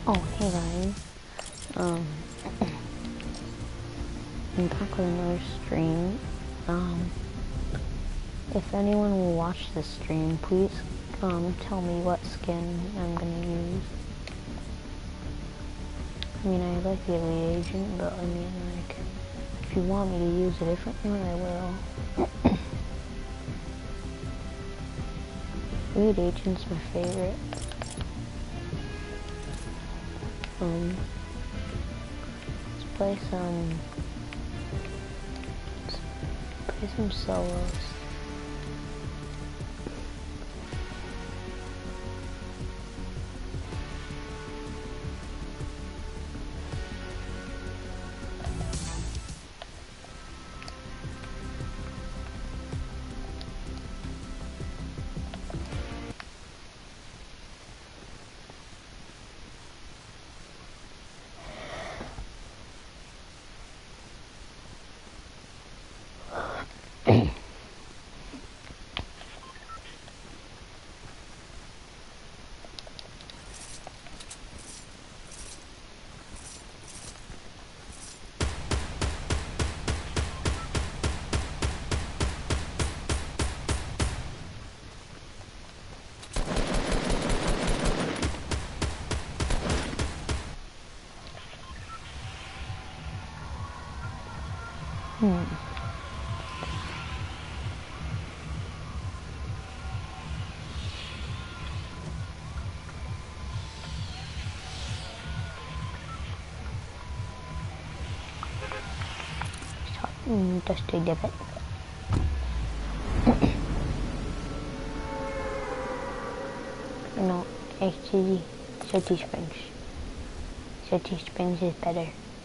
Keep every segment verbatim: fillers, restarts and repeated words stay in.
Oh, hey guys. Um, I'm back with another stream. Um, if anyone will watch this stream, please um tell me what skin I'm gonna use. I mean, I like the Elite Agent, but I mean, like, if you want me to use a different one, I will. Elite Agent's my favorite. Um, let's play some, let's play some solos. Hmm. Mm, just to dip it. No, actually, Salty Springs. Salty Springs is better.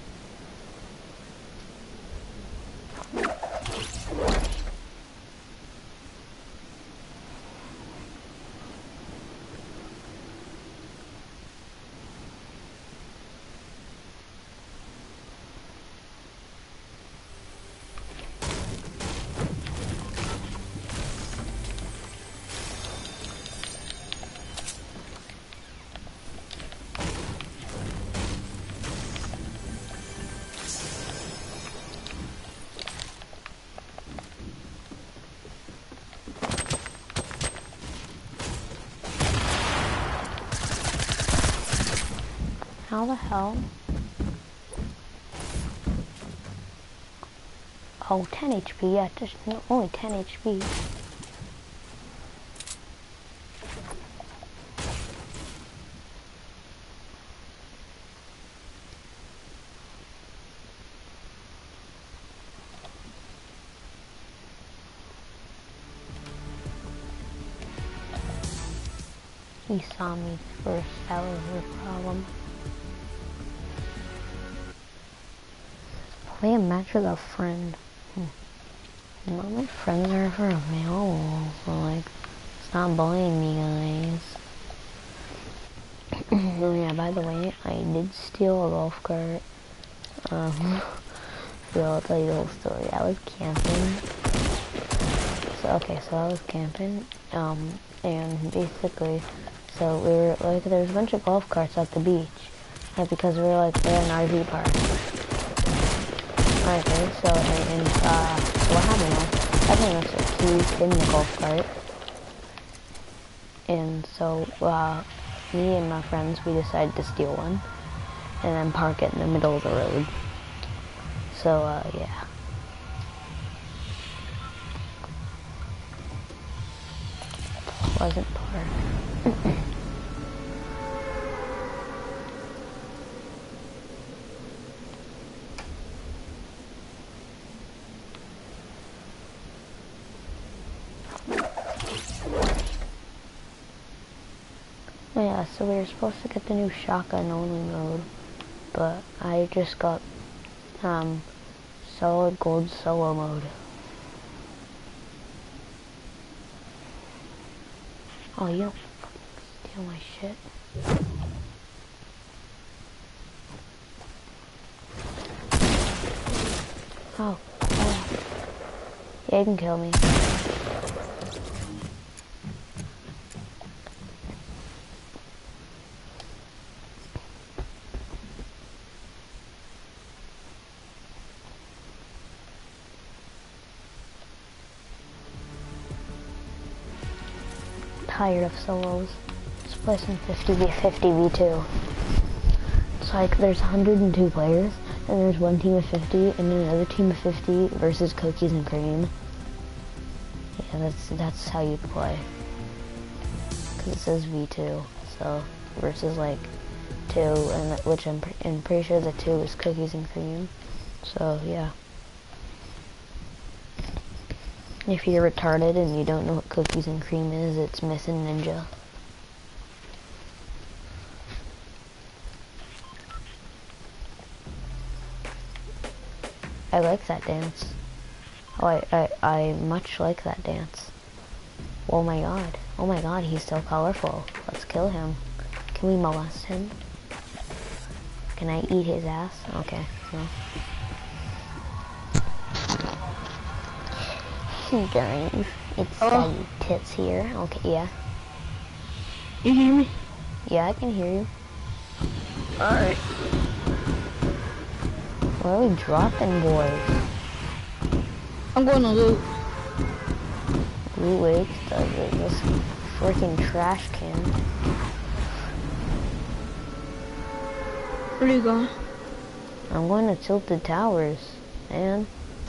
How the hell? Oh, ten H P, yeah, just no, only ten H P. He saw me first, that was the problem. Play a match with a friend. Hmm. Well, my friends are for available, so like, stop bullying me, guys. Oh yeah, by the way, I did steal a golf cart. Um, so I'll tell you the whole story. I was camping. So, okay, so I was camping, um, and basically, so we were, like, there was a bunch of golf carts at the beach, like, because we were, like, we're in an R V park. Okay, so, and, and uh, what happened was, I think it was a key in the golf cart, and so, uh, me and my friends, we decided to steal one, and then park it in the middle of the road. So, uh, yeah. Pleasant Park. Oh yeah, so we were supposed to get the new shotgun only mode, but I just got um solid gold solo mode. Oh, you don't steal my shit. Oh, oh. Yeah, you can kill me. tired of solos. Let's play some fifty v fifty v two. It's like there's one hundred two players, and there's one team of fifty, and then another team of fifty versus cookies and cream. Yeah, that's that's how you play. Cause it says v two, so versus like two, and which I'm, pre I'm pretty sure the two is cookies and cream. So yeah. If you're retarded and you don't know what cookies and cream is, it's Missing Ninja. I like that dance. Oh, I, I, I much like that dance. Oh my god. Oh my god, he's so colorful. Let's kill him. Can we molest him? Can I eat his ass? Okay, no. Guys, it's Hello? Saggy Tits here. Okay, yeah. You hear me? Yeah, I can hear you. Alright. Where are we dropping, boys? I'm going to loot. Ooh, wait, this freaking trash can. Where are you going? I'm going to Tilted Towers, man.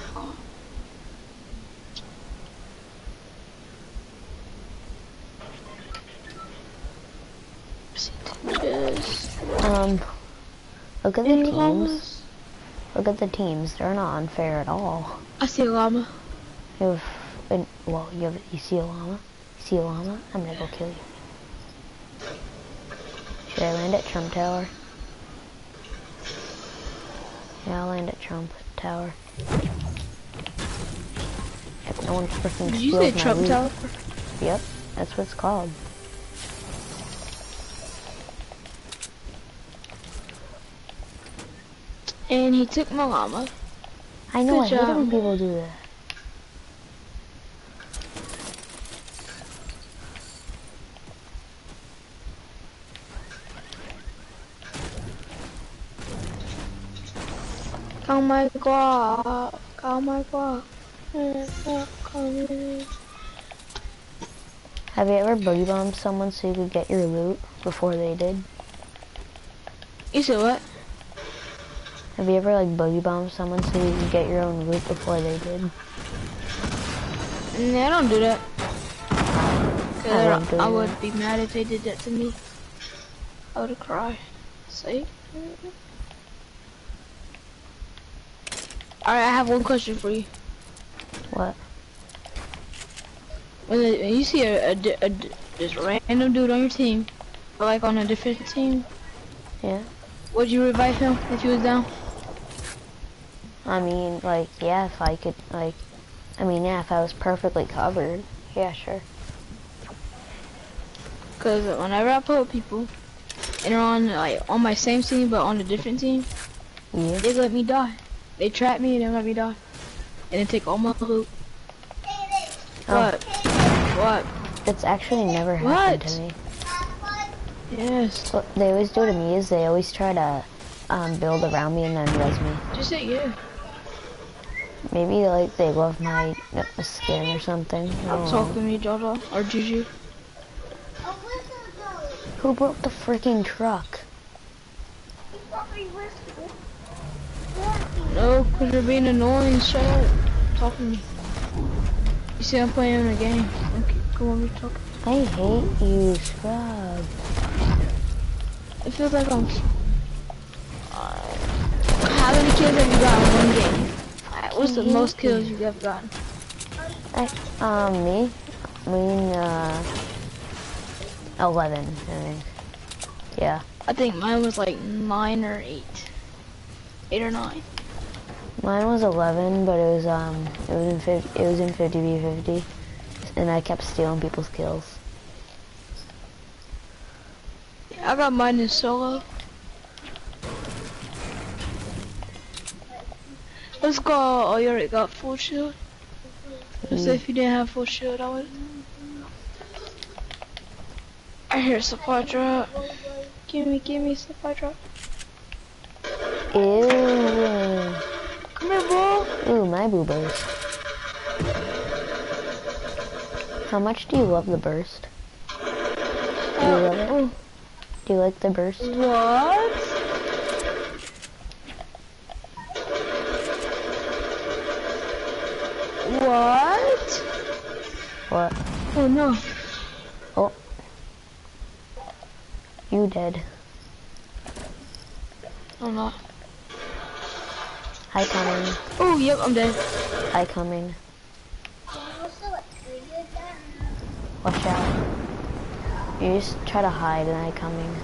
Um, look at the teams. Llamas? Look at the teams. They're not unfair at all. I see a llama. You have, an, well, you have, you see a llama? You see a llama? I'm gonna go kill you. Should I land at Trump Tower? Yeah, I'll land at Trump Tower. If no one freaking Did you steals say my Trump loot. Tower? Yep, that's what it's called. And he took my llama. I know, Good I hate it job. when people do that. Oh my god. Oh my god. Have you ever boogie bombed someone so you could get your loot before they did? You said what? Have you ever like boogie bombed someone so you could get your own loot before they did? Nah, I don't do that. Cause I I, love doing I that. would be mad if they did that to me. I would cry. See? Alright, I have one question for you. What? When, the, when you see a, a, a, a this random dude on your team, or like on a different team, Yeah? would you revive him if he was down? I mean, like, yeah, if I could, like, I mean, yeah, if I was perfectly covered. Yeah, sure. Cause whenever I play with people, and they're on like on my same team but on a different team, Yeah? they let me die. They trap me and they let me die, and they take all my loot. Oh. What? What? It's actually never happened What? to me. Yes. What they always do to me is they always try to um, build around me and then res me. Just say yeah. Maybe like they love my uh, skin or something. I I'm don't know. talking to me, Jojo or Juju. Who broke the freaking truck? No, cause you're being annoying. Shut up. Talk to me. You see, I'm playing a game. Okay, come on, we talk. I hate you, scrub. It feels like I'm. Uh, how many kills have you got in one game? Alright, what's the hate most kills you. you have gotten? I, um, me? I mean, uh, eleven, I think. Yeah. I think mine was like nine or eight. Eight or nine. Mine was eleven, but it was, um, it was in fifty, it was in fifty v fifty, and I kept stealing people's kills. Yeah, I got mine in solo. Let's go. Oh, you already got full shield. Because Yeah. if you didn't have full shield, I would. I hear supply drop. Give me, give me supply drop. Ew. Come here, bro. Ooh, my boo burst. How much do you love the burst? Do you like the burst? What? What? What? Oh no. Oh. You dead. Oh no. Hi coming. Oh, yep, I'm dead. Hi coming. Watch out. You just try to hide and I coming.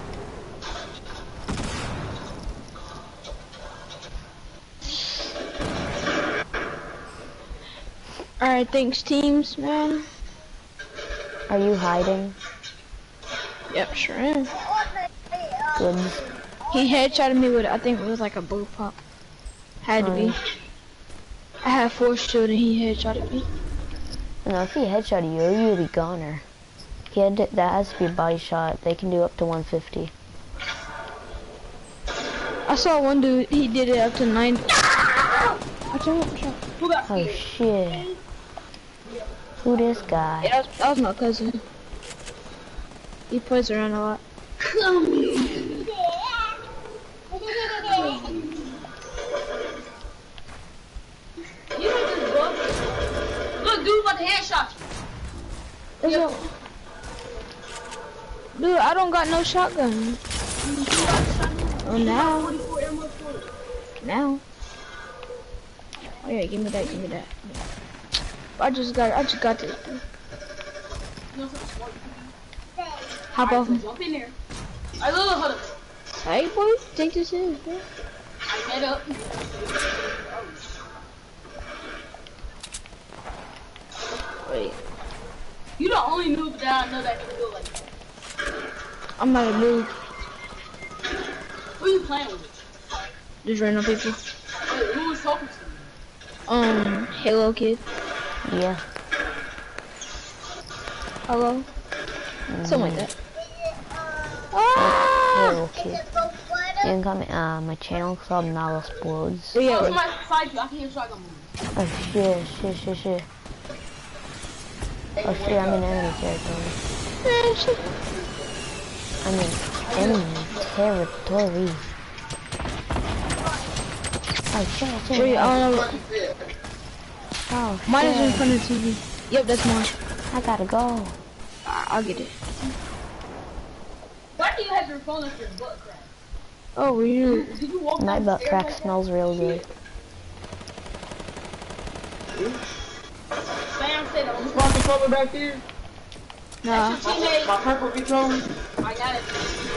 Alright, thanks teams, man. Are you hiding? Yep, sure am. Good. He headshotted me with, I think it was like a bull pop. Had to be. Um, I had four shield and he headshotted me. No, if he headshot you, you'll be goner. He had to, that has to be a body shot. They can do up to one fifty. I saw one dude, he did it up to ninety. Watch out, watch out. Oh shit. Who this guy? Yeah, that was, that was my cousin. He plays around a lot. Look, dude, about to headshot you. Yep. Dude, I don't got no shotgun. Oh, now. Now. Oh yeah, give me that, give me that. I just got, I just got this. Hop off. Jump in there. Alright, look, hold up. Hey, boy, take this in, bro. I get up. Wait, You the only noob that I know that can do it like that. I'm not a noob. Who you playing with? Just random people. Wait, who was talking to you? Um, Halo Kid. Yeah. Hello. Mm. Something like that. Oh, okay. You can come uh, my channel called Now Explodes. Oh, yeah, Oh, wait. somebody beside you. I can hear shotgun moving. Oh shit, shit, shit, shit. Oh shit, I'm in enemy territory. Eh, shit. I'm in enemy territory. Oh shit, shit. Wait, I don't know. Oh Mine is in shit. front of the T V. Yep, that's mine. I gotta go. I I'll get it. Why do you have your phone up your butt crack? Oh, weird. Did you walk My down butt the stairs crack like that? smells real good. Sam said that was My controller back there? Nah. your teammate. My purple controller? I got it.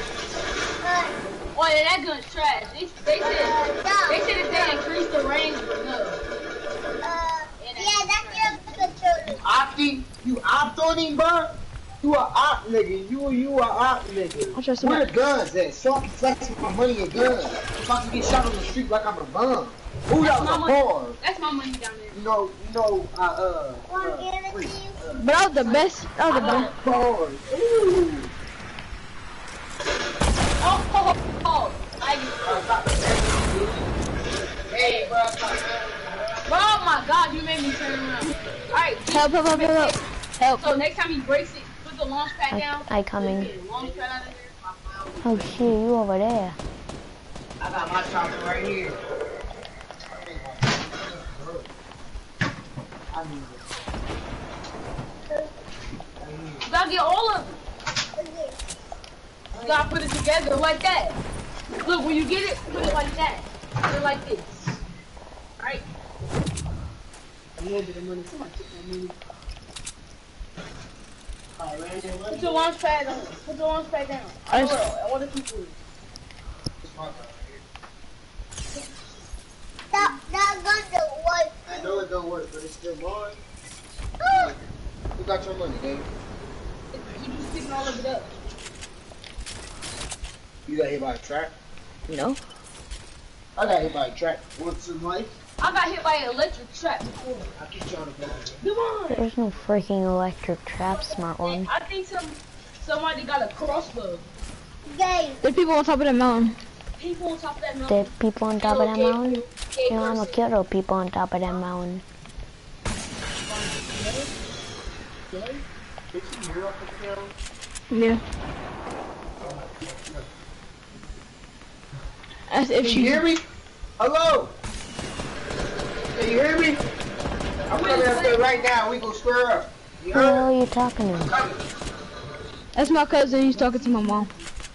Oh yeah, that gun's trash. They, they said they said if they increase the range, but no. Yeah, that's your controller. Opti? You opt on him, bro? You a op nigga. You you a op nigga. I'll trust Where him. the guns at? So I can flex with my money and guns. So I can get shot on the street like I'm a bum. Who That's y'all my a money. whore? That's my money down there. You know, you know, uh, uh, Want uh, to give it to wait, you? But that was the best. That was the best. whores. Ooh. Oh, oh, oh, oh. I get Hey, bro. Bro, oh my god, you made me turn around. Alright, Help, help, help, help, help. Help. so next time he breaks it, put the launch pad I, down. I coming. Get the launch pad out of there. Oh shit, you over there. I got my chopper right here. I need it. You gotta get all of it. You gotta put it together like that. Look, when you get it, put it like that. Put it like this. Alright. A little bit of money. Somebody took my money. Put your launch pad on. Put your launch pad down. I I- want, I want to keep it. That, that gun don't work. I know it don't work, but it's still mine. Who got your money, Dave? You just picking all of it up. You got hit by a trap? No. I got hit by a trap once in life. I got hit by an electric trap before. I get you on the phone. Come on. There's no freaking electric trap, smart one. I think some somebody got a crossbow. Gay. There's people on top of that mountain. People on top of that The mountain. people on top of that Hello, mountain? K- You know, I'm gonna kill those people on top of that mountain. Yeah. As if Can she you hear me? Hello? Can you hear me? I'm coming up there right now. We gonna square up. You Who the hell heard? are you talking to? Coming. That's my cousin. He's talking to my mom.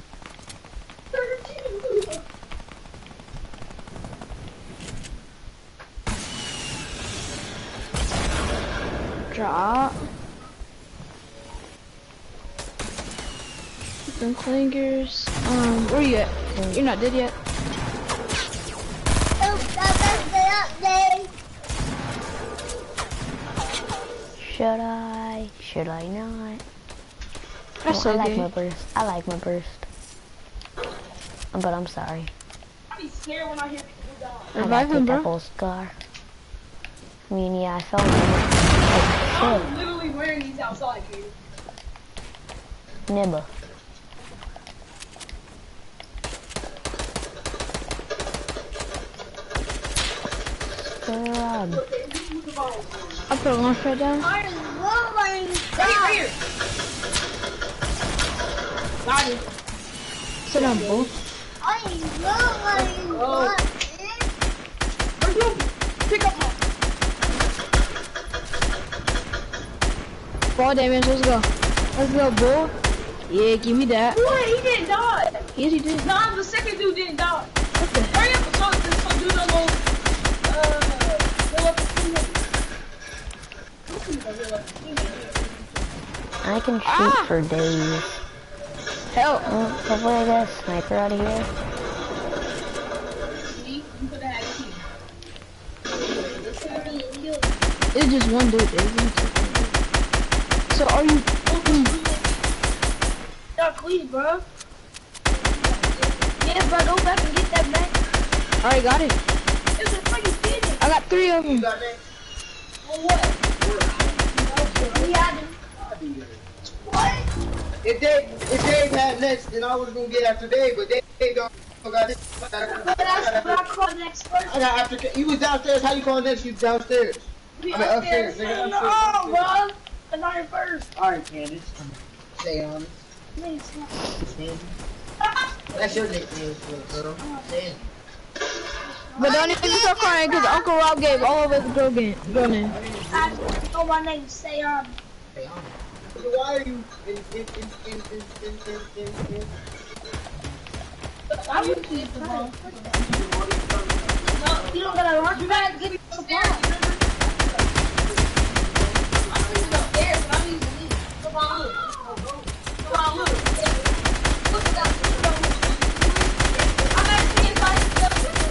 Drop. Some clingers. Um, where you at? You're not dead yet. Oh, stay up there. Should I? Should I not? That's Oh, I so like gay. my burst. I like my burst. But I'm sorry. I be scared when I hear people die. I gotta Revive him, take bro. that whole scar. I mean, yeah, I fell in it. I'm Like literally wearing these outside, kid. shit. Nibba. Scrub. I put a launch pad down. I'm rolling. Right here, right here. Got it. Sit down, bull. I'm rolling. Oh. Where's you? Pick up my. Ball damage. Let's go. Let's go, bull. Yeah, give me that. Boy, he didn't die. Yes, he did. Nah, the second dude didn't die. What the? Hurry up and talk to this dude on those. Uh, heal up his teammate. Heal up his teammate. I can shoot Ah! for days. Help. Oh, hopefully I get a sniper out of here. See? You could have had a team. It's just one dude. There isn't two. So are you? Yeah, please, bro. Yeah, bro, go back and get that back. Alright, got it. It's a fucking kid. I got three of You them. got that? For what? We had him. What? If they if Dave had next, then I was gonna get after Dave, but Dave Dave don't got this. But that's what I call next person. I got after you was downstairs. How you call next? You downstairs. We I mean, upstairs, upstairs. nigga, No, upstairs. bro. I'm not here first. All right, Candace. Stay on it. Please. Sandy. That's your nickname, little girl. Sandy. But don't even start crying because Uncle Rob gave all of us a girl game. Girl name. I know my name. Say um. Stay on it. So why are you in in in in in in in in in? I would keep the ball. No, you don't gotta run. You gotta get the ball. I'm using upstairs, but I'm using these. Come on, look. Come on, look. Look at that. I'm actually inside the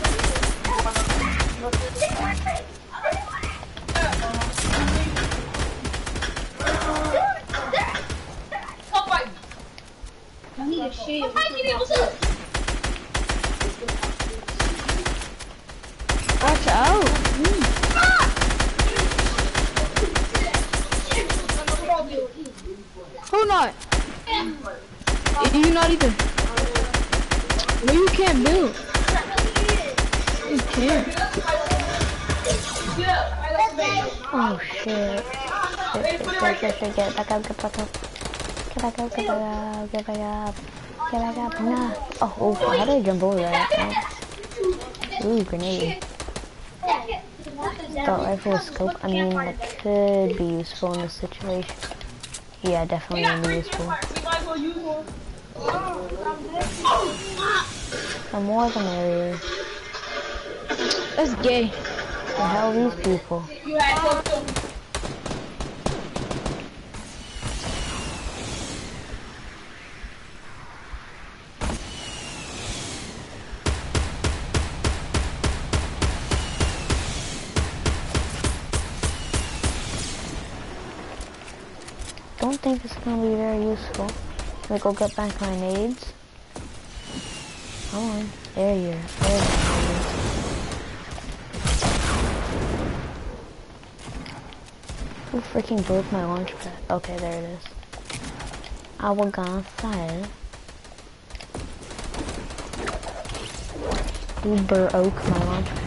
Come fight me. I need a shield. Come fight me, what's up? Watch out. Mm. Who not? You not either. No, you can't build. You can't. Oh shit. Shit, shit, shit, shit, shit. Get back up, get back up. Get back up, get back up, get back up. Get back up, nah. Oh, oh, how did I jump over that? Oh. Ooh, grenade. Assault rifle with scope. I mean, that could be useful in this situation. Yeah, definitely gonna be useful. The more the merrier. That's gay. The hell these people? You had to Don't think it's gonna be very useful. Let me go get back my nades. Come on, there you are. There you are. Who freaking broke my launch pad? Okay, there it is. I was gonna say. Who broke my launch pad?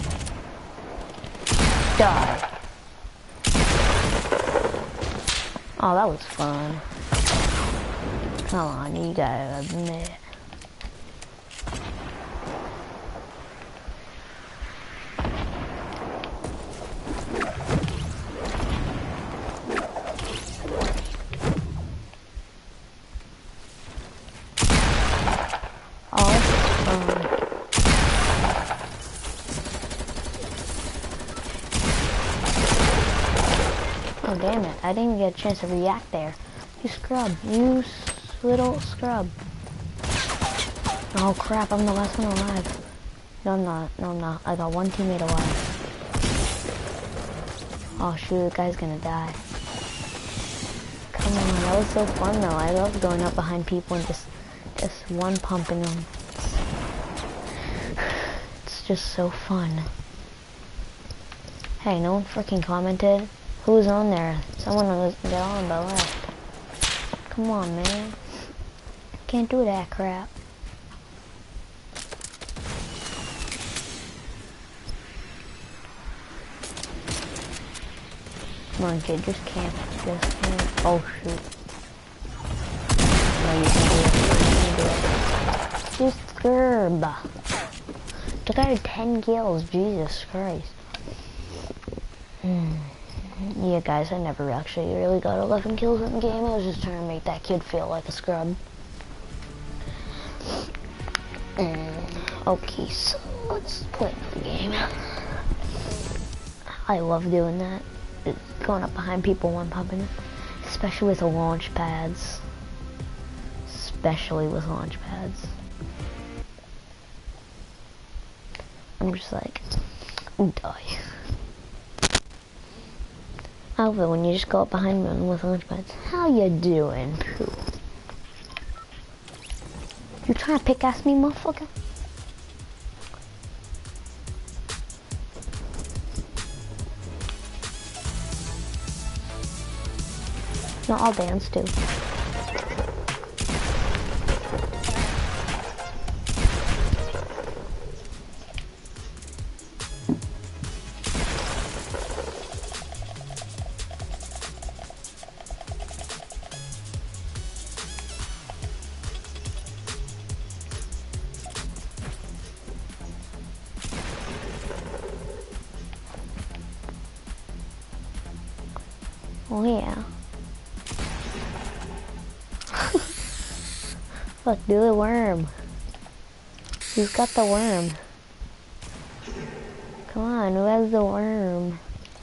Die. Oh, that was fun. Come on, you gotta admit. Oh, this is fun. Oh, damn it. I didn't get a chance to react there. You scrub. You little scrub. Oh, crap. I'm the last one alive. No, I'm not. No, I'm not. I got one teammate alive. Oh, shoot. The guy's gonna die. Come on. That was so fun, though. I love going up behind people and just, just one pumping them. It's just so fun. Hey, no one freaking commented. Who's on there? Someone was get on the left. Come on, man. Can't do that crap. Come on, kid. Just camp. Just camp. Oh, shoot. No, you can do it. You can do it. Just grb. Took out ten kills. Jesus Christ. Hmm. Yeah, guys, I never actually really got eleven kills in the game. I was just trying to make that kid feel like a scrub. Mm, okay, so let's play the game. I love doing that. It's going up behind people one pumping, especially with the launch pads. Especially with launch pads. I'm just like, die. However, when you just go up behind me with launch pads, how you doing? Pooh. You trying to pick-ass me, motherfucker? No, I'll dance too. Oh yeah. Look, do the worm. Who's got the worm? Come on, who has the worm?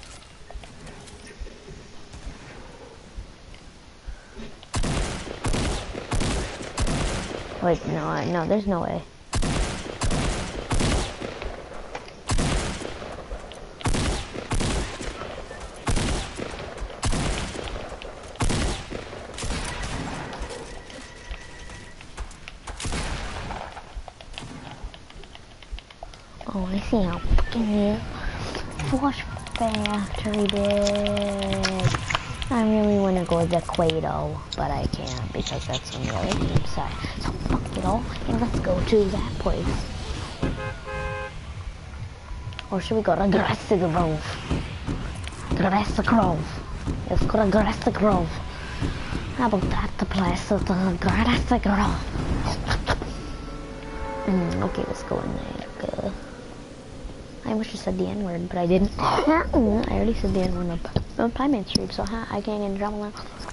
Wait, no, no, there's no way. Oh, I see how fucking you flush factory did. I really want to go with the Quado, but I can't because that's on the other team side. So fuck it all, and let's go to that place. Or should we go to Grassy Grove? Grassy Grove. Let's go to Grassy Grove. How about that, the place of the Grassy Grove? Mm, okay, let's go in there. Uh, I almost just said the N-word, but I didn't. I already said the N-word on Pieman Street, so huh, I can't get in trouble now.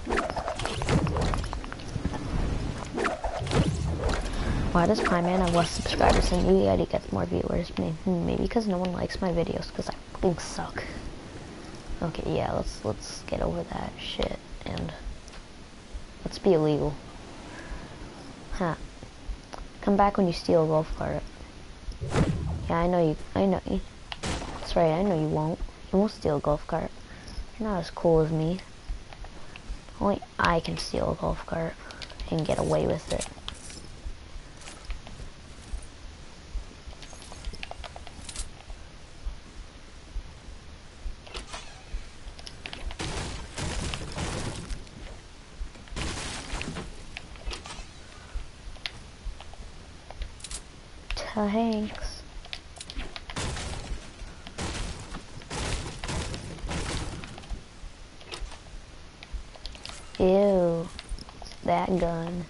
Why does Pieman have less subscribers than you, yet he gets more viewers? Maybe, maybe because no one likes my videos, because I fucking suck. Okay, yeah, let's let's get over that shit, and let's be illegal. Huh. Come back when you steal a golf cart. Yeah, I know you, I know you. That's right, I know you won't. You won't steal a golf cart. You're not as cool as me. Only I can steal a golf cart and get away with it. Thanks. that gun.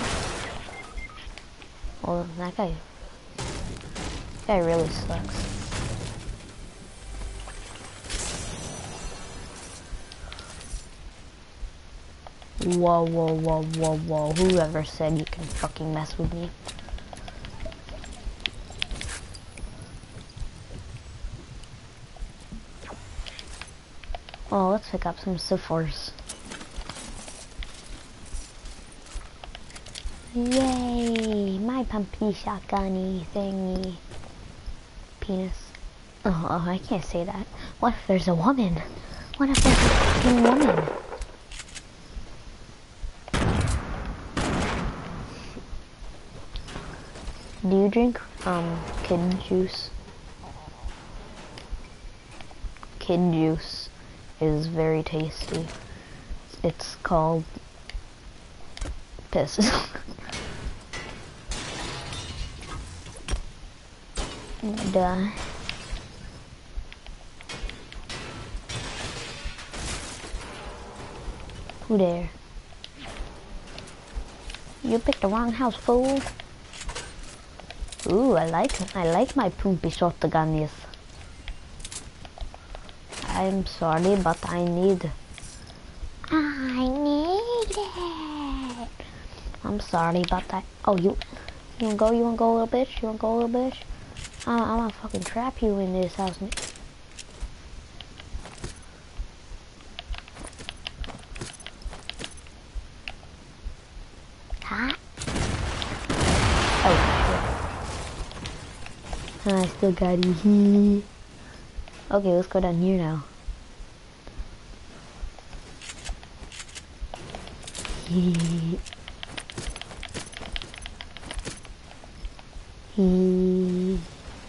Oh, that guy, that guy really sucks. Whoa, whoa, whoa, whoa, whoa. Whoever said you can fucking mess with me? Oh, let's pick up some C fours. Yay! My pumpy shotgunny thingy. Penis. Oh, oh, I can't say that. What if there's a woman? What if there's a fucking woman? Do you drink, um, kid juice? Kid juice is very tasty. It's called piss. Duh. Who there? You picked the wrong house, fool. Ooh, I like I like my poopy shotguns. I'm sorry, but I need. I need it. I'm sorry, but I. Oh, you. You wanna go? You wanna go, little bitch? You wanna go, little bitch? I'm, I'm gonna fucking trap you in this house. Huh? Oh shit. I still got you. Okay, let's go down here now. He. He.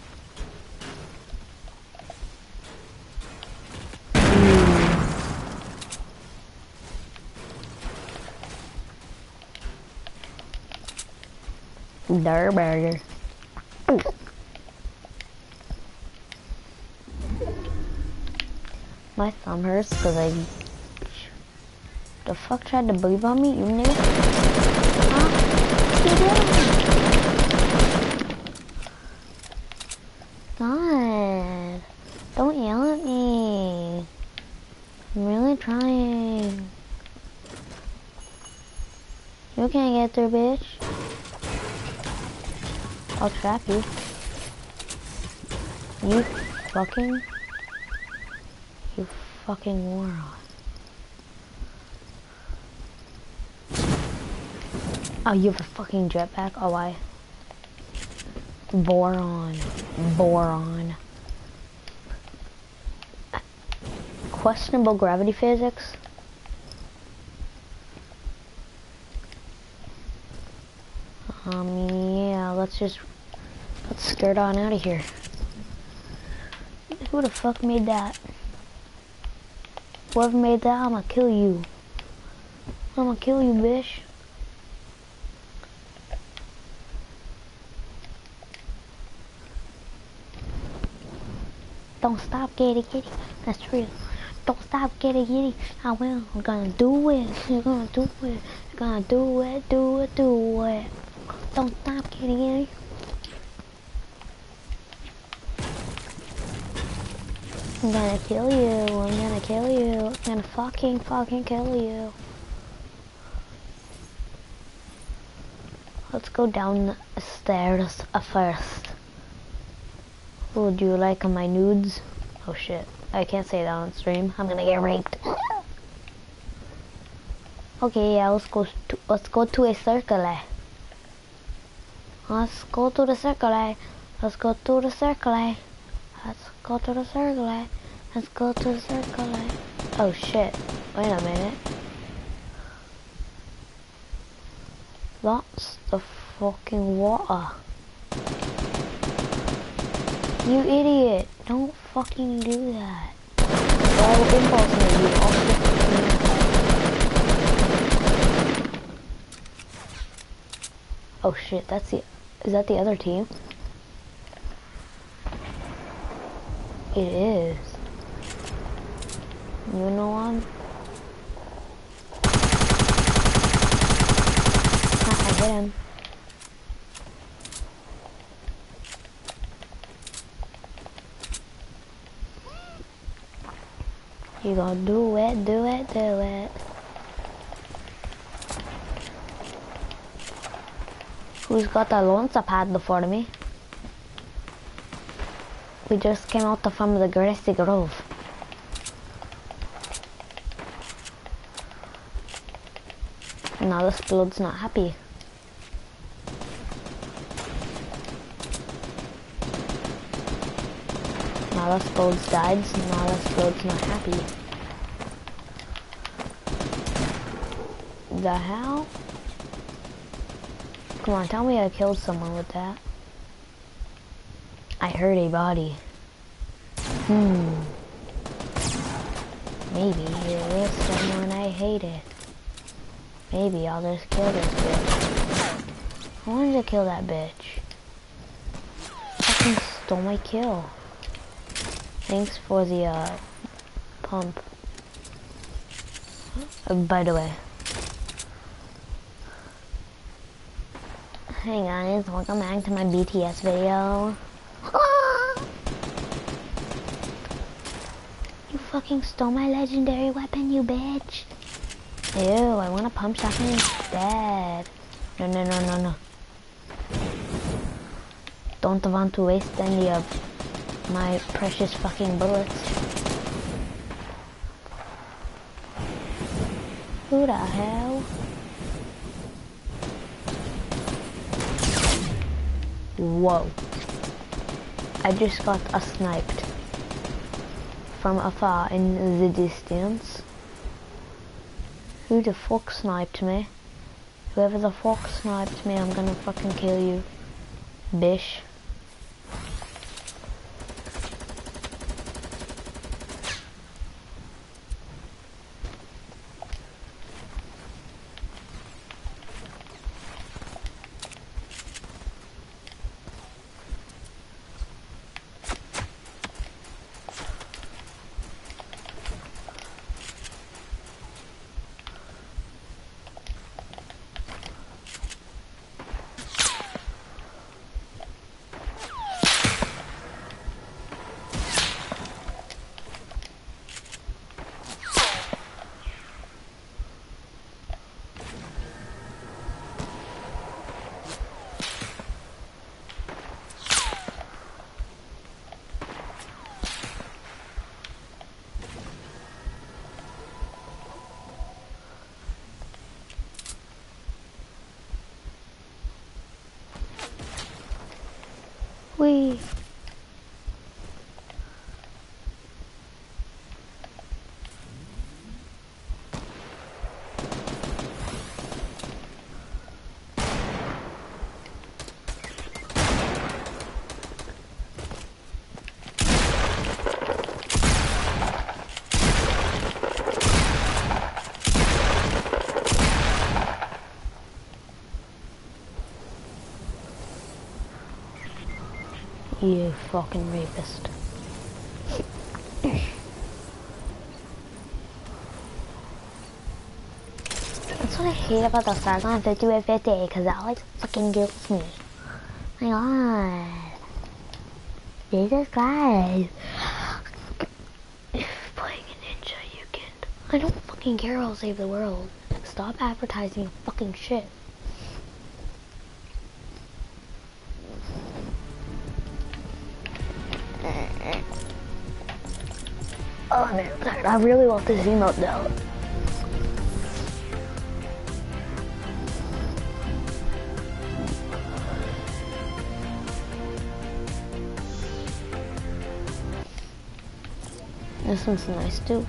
Durr burger. My thumb hurts because I. The fuck tried to breathe on me? You knew? Huh? You did. God. Don't yell at me. I'm really trying. You can't get through, bitch. I'll trap you. You fucking... You fucking moron. Oh, you have a fucking jetpack? Oh, I... Boron. Boron. Questionable gravity physics? Um, yeah, let's just... Let's skirt on out of here. Who the fuck made that? Whoever made that, I'm gonna kill you. I'm gonna kill you, bitch. Don't stop, kitty, kitty. That's real. Don't stop, kitty, kitty. I will. I'm gonna do it. You're gonna do it. You're gonna do it, do it, do it. Don't stop, kitty, kitty. I'm gonna kill you. I'm gonna kill you. I'm gonna fucking, fucking kill you. Let's go down the stairs first. Would you like my nudes? Oh shit. I can't say that on stream. I'm gonna get raped. Okay, yeah, let's go to, let's go to a circle. Let's go to the circle. Let's go to the circle. Let's go to the circle. Let's go to the circle. Oh shit. Wait a minute. That's the fucking water. You idiot. Don't fucking do that. All impulse me, you also. Oh shit, that's the, is that the other team? It is. You know what? hit him. You gonna do it, do it, do it. Who's got the launcher pad before me? We just came out from the grassy grove. Now this blood's not happy. Now this blood's died, now this blood's not happy. The hell? Come on, tell me I killed someone with that. I heard a body. Hmm. Maybe it is someone I hated. Maybe I'll just kill this bitch. I wanted to kill that bitch. Fucking stole my kill. Thanks for the uh, pump. Uh, by the way. Hey guys, welcome back to my B T S video. You fucking stole my legendary weapon, you bitch. Ew, I want a pump shotgun instead. No, no, no, no, no. Don't want to waste any of my precious fucking bullets. Who the hell? Whoa. I just got a sniped from afar in the distance. Who the fuck sniped me? Whoever the fuck sniped me, I'm gonna fucking kill you, bish. Wee. You fucking rapist. That's what I hate about the stars on fifty by fifty, because that like fucking kills me. My god. Jesus Christ. If playing a ninja you can. I don't fucking care, I'll save the world. Stop advertising your fucking shit. Oh man, I really want this emote though. This one's nice too.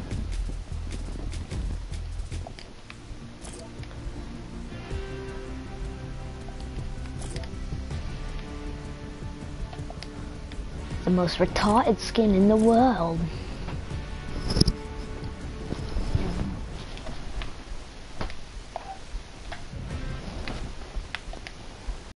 The most retarded skin in the world.